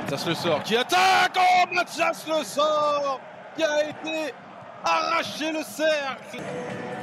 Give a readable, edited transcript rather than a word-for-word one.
Mathias Le Sort qui attaque. Oh, Mathias Le Sort qui a été arraché le cercle.